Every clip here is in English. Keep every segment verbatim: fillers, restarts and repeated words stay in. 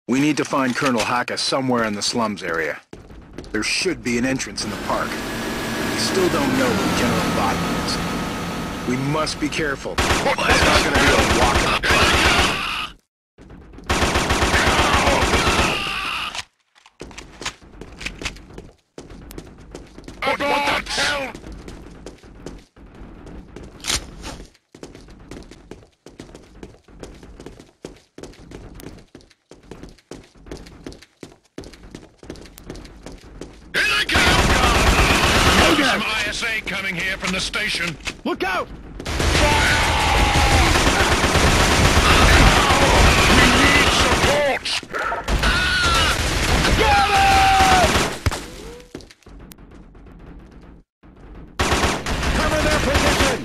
We need to find Colonel Haka somewhere in the slums area. There should be an entrance in the park. We still don't know who General Bottom is. We must be careful. It's not gonna be a walk in the park. What the hell? Here they come! Some I S A coming here from the station. Look out! We need support! Get him! Cover their position!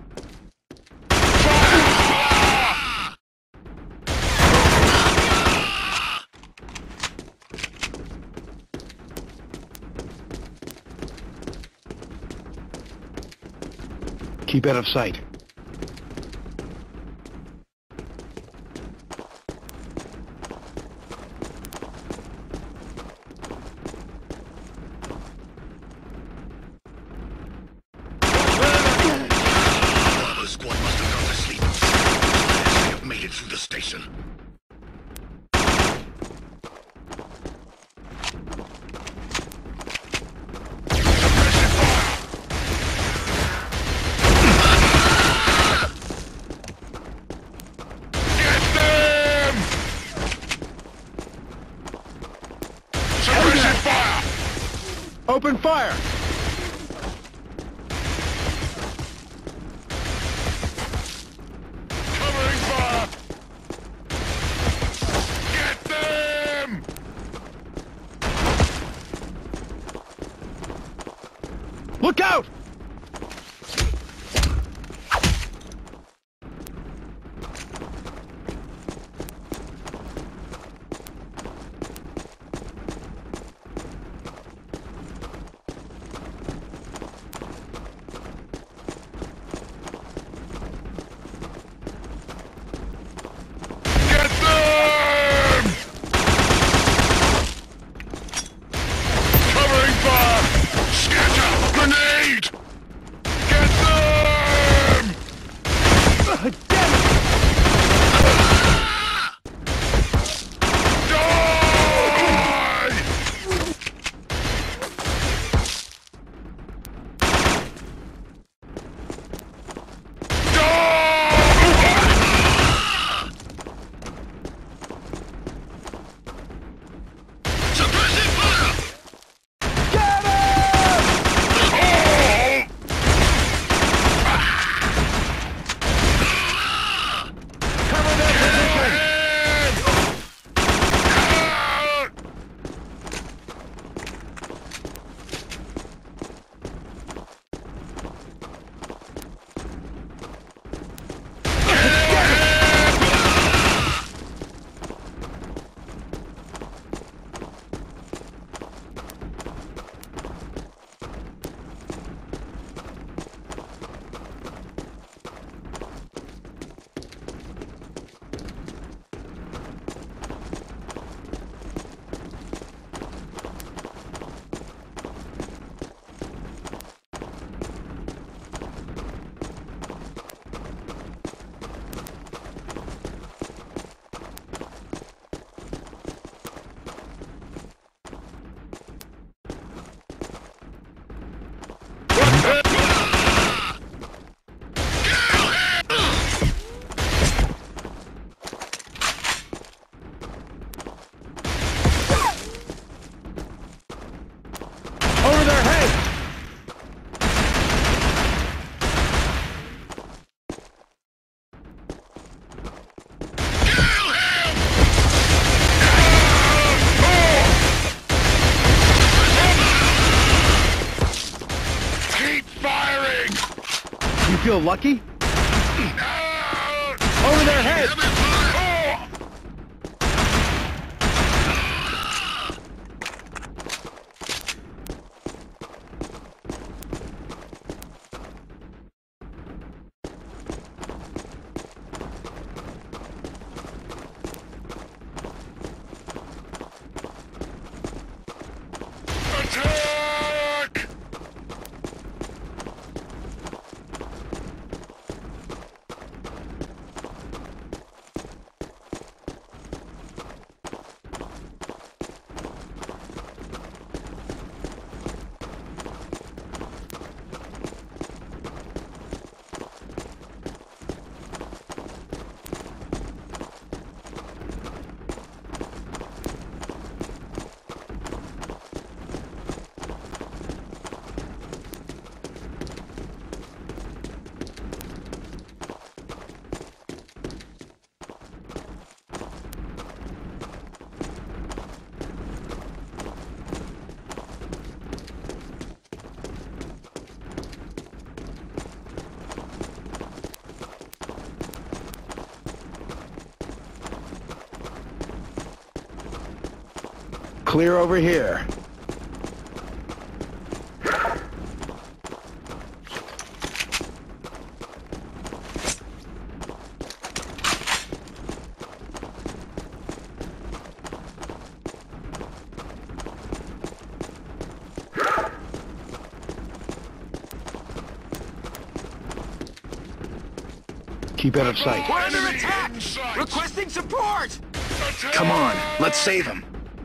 Keep out of sight. Bravo squad must have gone to sleep. They have made it through the station. Open fire! Covering fire! Get them! Look out! Over their heads! Keep firing! You feel lucky? Over their heads! Clear over here. Keep out of sight. We're under attack! Requesting support! Come on, let's save him.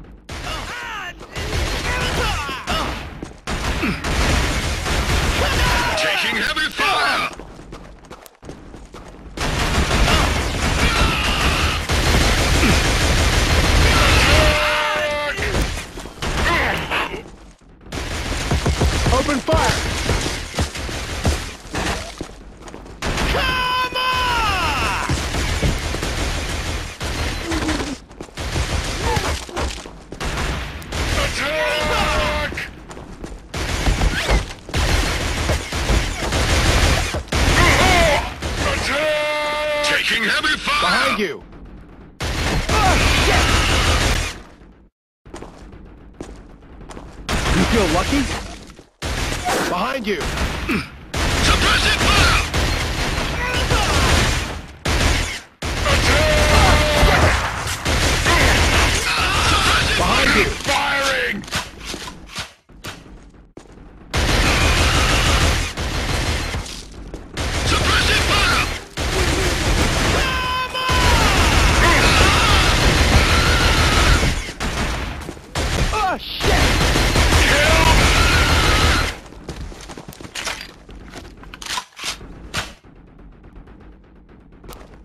Taking heavy fire! Open fire! Taking heavy fire! Behind you! You feel lucky? Behind you!